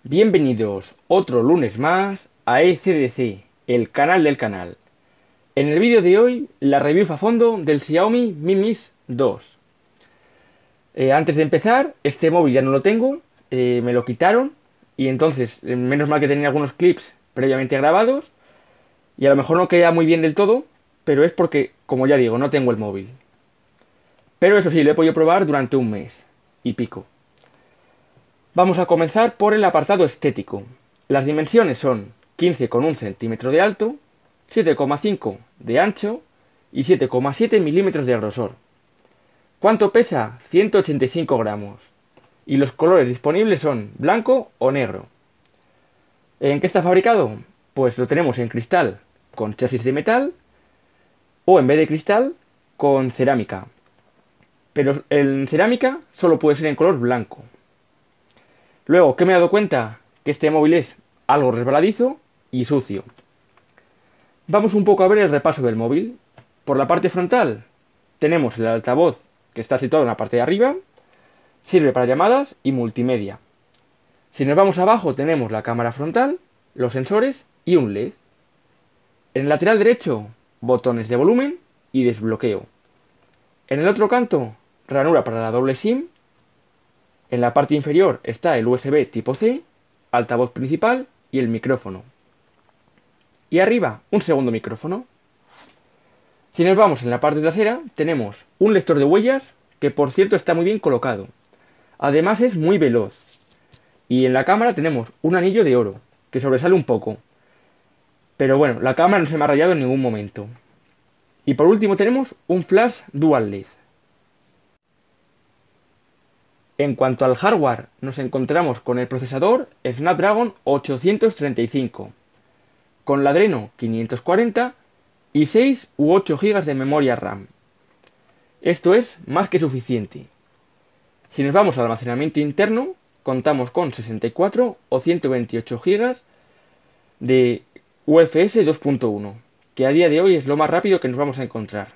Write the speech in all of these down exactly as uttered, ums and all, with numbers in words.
Bienvenidos otro lunes más a E C D C, el canal del canal. En el vídeo de hoy, la review a fondo del Xiaomi Mi Mix dos. Eh, antes de empezar, este móvil ya no lo tengo, eh, me lo quitaron y entonces, eh, menos mal que tenía algunos clips previamente grabados y a lo mejor no queda muy bien del todo, pero es porque, como ya digo, no tengo el móvil. Pero eso sí, lo he podido probar durante un mes y pico. Vamos a comenzar por el apartado estético. Las dimensiones son quince coma uno centímetros de alto, siete coma cinco de ancho y siete coma siete milímetros de grosor. ¿Cuánto pesa? ciento ochenta y cinco gramos. Y los colores disponibles son blanco o negro. ¿En qué está fabricado? Pues lo tenemos en cristal con chasis de metal o en vez de cristal con cerámica. Pero en cerámica solo puede ser en color blanco. Luego, ¿qué me he dado cuenta? Que este móvil es algo resbaladizo y sucio. Vamos un poco a ver el repaso del móvil. Por la parte frontal tenemos el altavoz que está situado en la parte de arriba. Sirve para llamadas y multimedia. Si nos vamos abajo tenemos la cámara frontal, los sensores y un L E D. En el lateral derecho, botones de volumen y desbloqueo. En el otro canto, ranura para la doble SIM. En la parte inferior está el U S B tipo C, altavoz principal y el micrófono. Y arriba, un segundo micrófono. Si nos vamos en la parte trasera, tenemos un lector de huellas, que por cierto está muy bien colocado. Además es muy veloz. Y en la cámara tenemos un anillo de oro, que sobresale un poco. Pero bueno, la cámara no se me ha rayado en ningún momento. Y por último tenemos un flash dual L E D. En cuanto al hardware, nos encontramos con el procesador Snapdragon ochocientos treinta y cinco, con la Adreno quinientos cuarenta y seis u ocho gigas de memoria RAM. Esto es más que suficiente. Si nos vamos al almacenamiento interno, contamos con sesenta y cuatro o ciento veintiocho gigas de U F S dos punto uno, que a día de hoy es lo más rápido que nos vamos a encontrar.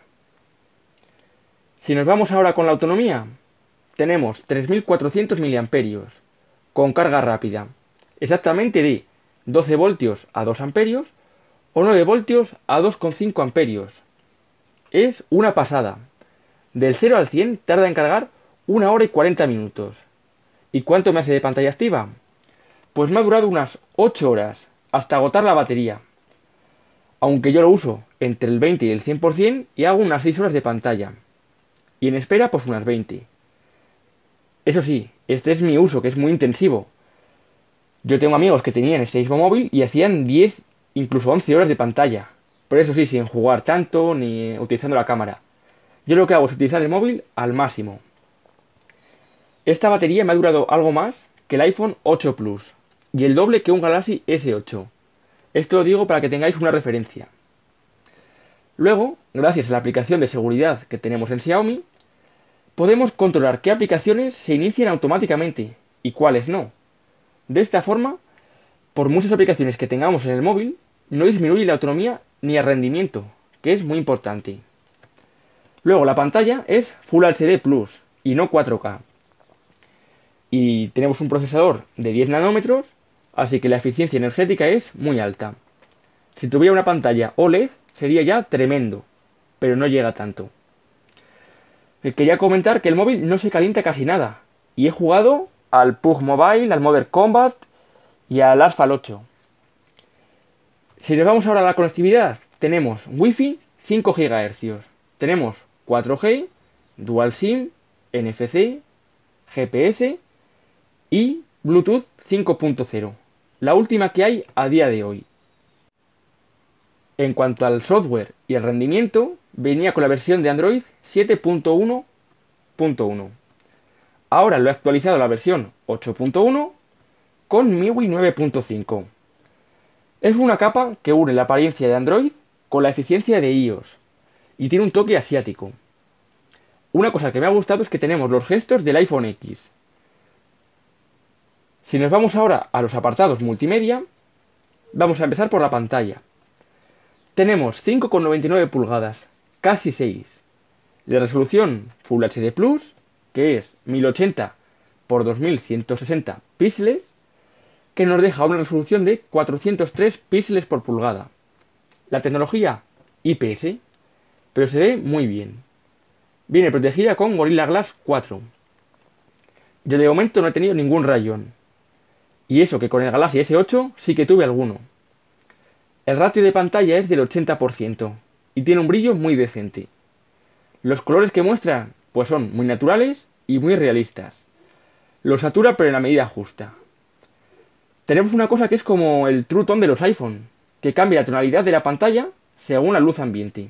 Si nos vamos ahora con la autonomía, tenemos tres mil cuatrocientos miliamperios con carga rápida, exactamente de doce voltios a dos amperios o nueve voltios a dos coma cinco amperios. Es una pasada. Del cero al cien tarda en cargar una hora y cuarenta minutos. ¿Y cuánto me hace de pantalla activa? Pues me ha durado unas ocho horas, hasta agotar la batería. Aunque yo lo uso entre el veinte y el cien por ciento y hago unas seis horas de pantalla. Y en espera pues unas veinte. Eso sí, este es mi uso, que es muy intensivo. Yo tengo amigos que tenían este mismo móvil y hacían diez, incluso once horas de pantalla. Pero eso sí, sin jugar tanto ni utilizando la cámara. Yo lo que hago es utilizar el móvil al máximo. Esta batería me ha durado algo más que el iPhone ocho Plus y el doble que un Galaxy S ocho. Esto lo digo para que tengáis una referencia. Luego, gracias a la aplicación de seguridad que tenemos en Xiaomi, podemos controlar qué aplicaciones se inician automáticamente y cuáles no. De esta forma, por muchas aplicaciones que tengamos en el móvil, no disminuye la autonomía ni el rendimiento, que es muy importante. Luego la pantalla es Full H D Plus y no cuatro K. Y tenemos un procesador de diez nanómetros, así que la eficiencia energética es muy alta. Si tuviera una pantalla O L E D sería ya tremendo, pero no llega tanto. Quería comentar que el móvil no se calienta casi nada. Y he jugado al P U B G Mobile, al Modern Combat y al Asphalt ocho. Si nos vamos ahora a la conectividad, tenemos Wi-Fi cinco gigahercios. Tenemos cuatro G, Dual SIM, N F C, G P S y Bluetooth cinco punto cero. La última que hay a día de hoy. En cuanto al software y el rendimiento, venía con la versión de Android siete punto uno punto uno. Ahora lo he actualizado a la versión ocho punto uno con M I U I nueve punto cinco. Es una capa que une la apariencia de Android con la eficiencia de iOS y tiene un toque asiático. Una cosa que me ha gustado es que tenemos los gestos del iPhone X. Si nos vamos ahora a los apartados multimedia, vamos a empezar por la pantalla. Tenemos cinco coma noventa y nueve pulgadas, casi seis, de resolución Full H D Plus, que es mil ochenta por dos mil ciento sesenta píxeles, que nos deja una resolución de cuatrocientos tres píxeles por pulgada. La tecnología I P S, pero se ve muy bien. Viene protegida con Gorilla Glass cuatro. Yo de momento no he tenido ningún rayón. Y eso que con el Galaxy S ocho sí que tuve alguno. El ratio de pantalla es del ochenta por ciento y tiene un brillo muy decente. Los colores que muestra pues son muy naturales y muy realistas. Lo satura pero en la medida justa. Tenemos una cosa que es como el True Tone de los iPhone, que cambia la tonalidad de la pantalla según la luz ambiente.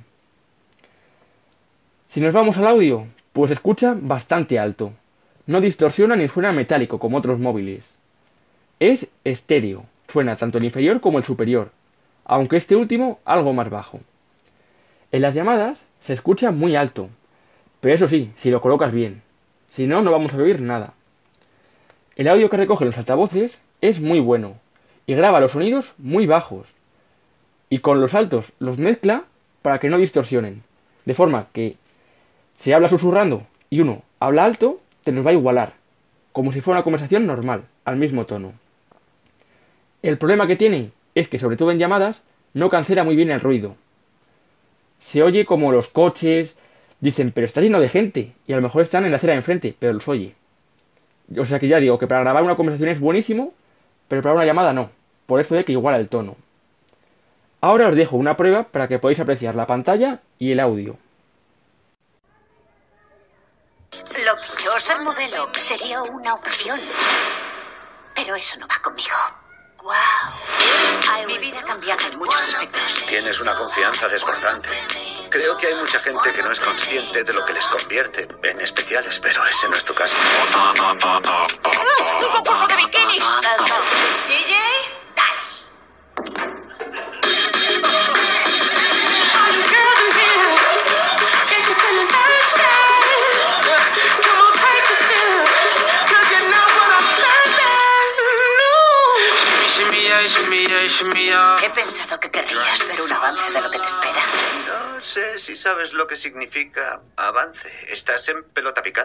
Si nos vamos al audio, pues se escucha bastante alto. No distorsiona ni suena metálico como otros móviles. Es estéreo, suena tanto el inferior como el superior, aunque este último algo más bajo. En las llamadas se escucha muy alto, pero eso sí, si lo colocas bien. Si no, no vamos a oír nada. El audio que recogen los altavoces es muy bueno y graba los sonidos muy bajos. Y con los altos los mezcla para que no distorsionen. De forma que si habla susurrando y uno habla alto, te los va a igualar, como si fuera una conversación normal, al mismo tono. El problema que tiene es que, sobre todo en llamadas, no cancela muy bien el ruido. Se oye como los coches dicen, pero está lleno de gente, y a lo mejor están en la acera de enfrente, pero los oye. O sea que ya digo que para grabar una conversación es buenísimo, pero para una llamada no, por esto de que iguala el tono. Ahora os dejo una prueba para que podáis apreciar la pantalla y el audio. Lo pillo, ser modelo sería una opción. Pero eso no va conmigo. ¡Wow! Mi vida ha cambiado en muchos aspectos. Tienes una confianza desbordante. Creo que hay mucha gente que no es consciente de lo que les convierte en especiales, pero ese no es tu caso. ¡Un concurso de bikinis! D J, dale. He pensado que querrías ver un avance de lo que te espera. No sé si sabes lo que significa avance. Estás en pelota picada.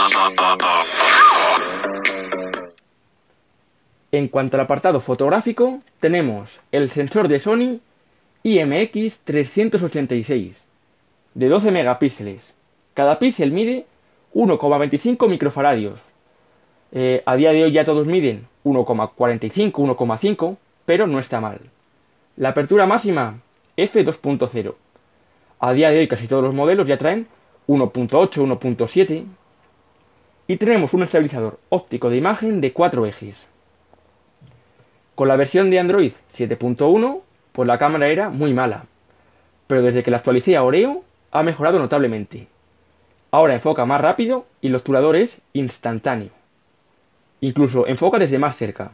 En cuanto al apartado fotográfico, tenemos el sensor de Sony I M X trescientos ochenta y seis de doce megapíxeles. Cada píxel mide uno coma veinticinco microfaradios. Eh, a día de hoy ya todos miden uno coma cuarenta y cinco, uno coma cinco, pero no está mal. La apertura máxima efe dos punto cero. A día de hoy casi todos los modelos ya traen uno punto ocho, uno punto siete. Y tenemos un estabilizador óptico de imagen de cuatro ejes. Con la versión de Android siete punto uno, pues la cámara era muy mala. Pero desde que la actualicé a Oreo, ha mejorado notablemente. Ahora enfoca más rápido y el obturador es instantáneo. Incluso enfoca desde más cerca.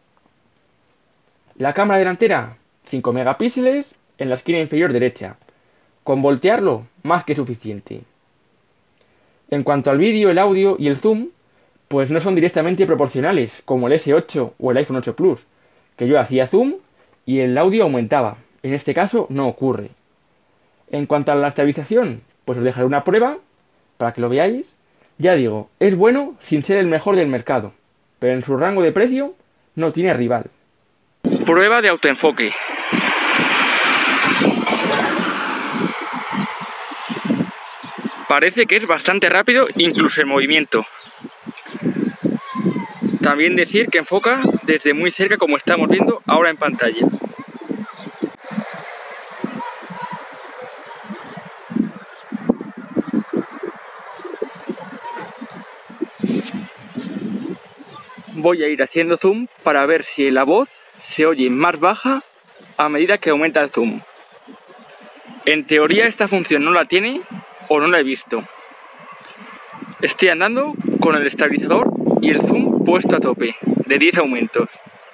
La cámara delantera, cinco megapíxeles en la esquina inferior derecha. Con voltearlo, más que suficiente. En cuanto al vídeo, el audio y el zoom, pues no son directamente proporcionales, como el ese ocho o el iPhone ocho Plus, que yo hacía zoom y el audio aumentaba. En este caso no ocurre. En cuanto a la estabilización, pues os dejaré una prueba para que lo veáis. Ya digo, es bueno sin ser el mejor del mercado, pero en su rango de precio no tiene rival. Prueba de autoenfoque. Parece que es bastante rápido, incluso en movimiento. También decir que enfoca desde muy cerca, como estamos viendo ahora en pantalla. Voy a ir haciendo zoom para ver si la voz se oye más baja a medida que aumenta el zoom. En teoría esta función no la tiene o no la he visto. Estoy andando con el estabilizador y el zoom puesto a tope, de diez aumentos.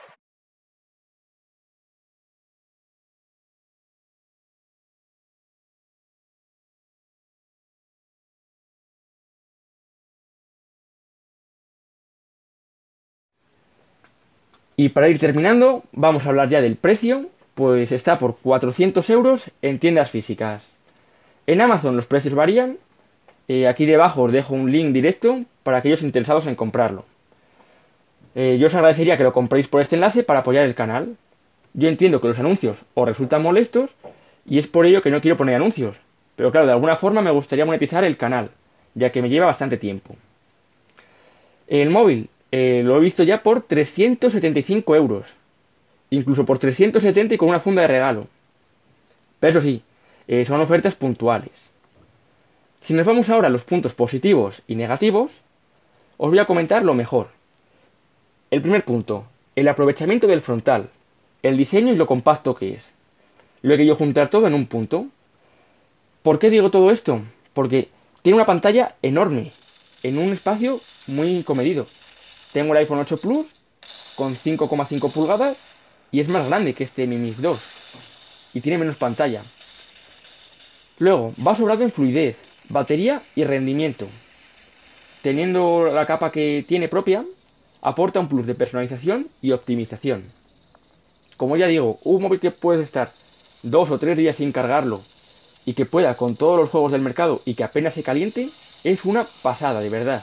Y para ir terminando, vamos a hablar ya del precio, pues está por cuatrocientos euros en tiendas físicas. En Amazon los precios varían, eh, aquí debajo os dejo un link directo para aquellos interesados en comprarlo. Eh, yo os agradecería que lo compréis por este enlace para apoyar el canal. Yo entiendo que los anuncios os resultan molestos y es por ello que no quiero poner anuncios. Pero claro, de alguna forma me gustaría monetizar el canal, ya que me lleva bastante tiempo. El móvil eh, lo he visto ya por trescientos setenta y cinco euros. Incluso por trescientos setenta y con una funda de regalo. Pero eso sí, eh, son ofertas puntuales. Si nos vamos ahora a los puntos positivos y negativos, os voy a comentar lo mejor. El primer punto, el aprovechamiento del frontal, el diseño y lo compacto que es. Lo he querido juntar todo en un punto. ¿Por qué digo todo esto? Porque tiene una pantalla enorme, en un espacio muy comedido. Tengo el iPhone ocho Plus con cinco coma cinco pulgadas y es más grande que este Mi Mix dos y tiene menos pantalla. Luego, va sobrado en fluidez, batería y rendimiento. Teniendo la capa que tiene propia, aporta un plus de personalización y optimización. Como ya digo, un móvil que puedes estar dos o tres días sin cargarlo y que pueda con todos los juegos del mercado y que apenas se caliente, es una pasada, de verdad.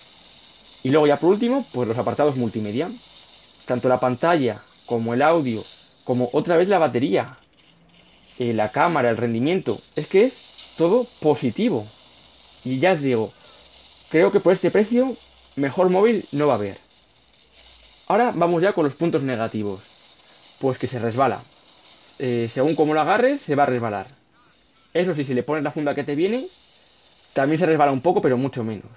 Y luego ya por último, pues los apartados multimedia. Tanto la pantalla, como el audio, como otra vez la batería, eh, la cámara, el rendimiento, es que es todo positivo. Y ya os digo, creo que por este precio, mejor móvil no va a haber. Ahora vamos ya con los puntos negativos. Pues que se resbala. Eh, según como lo agarres, se va a resbalar. Eso sí, si le pones la funda que te viene, también se resbala un poco, pero mucho menos.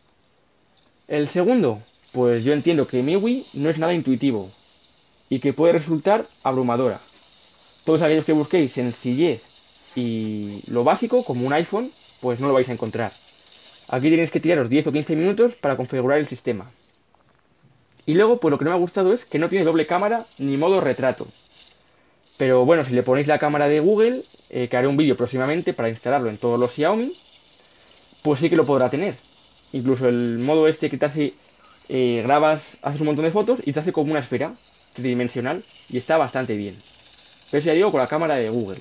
El segundo, pues yo entiendo que M I U I no es nada intuitivo y que puede resultar abrumadora. Todos aquellos que busquéis sencillez y lo básico, como un iPhone, pues no lo vais a encontrar. Aquí tenéis que tiraros diez o quince minutos para configurar el sistema. Y luego, pues lo que no me ha gustado es que no tiene doble cámara ni modo retrato. Pero bueno, si le ponéis la cámara de Google, eh, que haré un vídeo próximamente para instalarlo en todos los Xiaomi, pues sí que lo podrá tener. Incluso el modo este que te hace, eh, grabas, haces un montón de fotos y te hace como una esfera tridimensional y está bastante bien. Pero eso ya digo con la cámara de Google.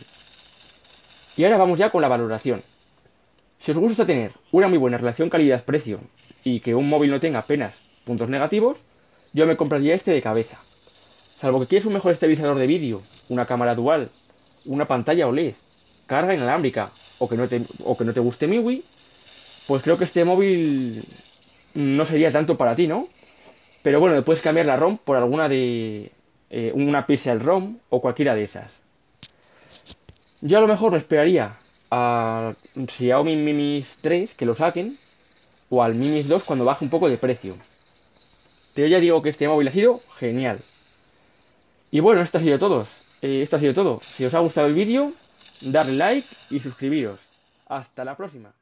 Y ahora vamos ya con la valoración. Si os gusta tener una muy buena relación calidad-precio y que un móvil no tenga apenas puntos negativos, yo me compraría este de cabeza. Salvo que quieres un mejor estabilizador de vídeo, una cámara dual, una pantalla O L E D, carga inalámbrica o que no te, o que no te guste M I U I, pues creo que este móvil no sería tanto para ti, ¿no? Pero bueno, le puedes cambiar la ROM por alguna de... Eh, una Pixel ROM o cualquiera de esas. Yo a lo mejor me esperaría a Xiaomi Mi Mix tres que lo saquen o al Mi Mix dos cuando baje un poco de precio. Pero ya digo que este móvil ha sido genial. Y bueno, esto ha sido todo. Eh, esto ha sido todo. Si os ha gustado el vídeo, darle like y suscribiros. Hasta la próxima.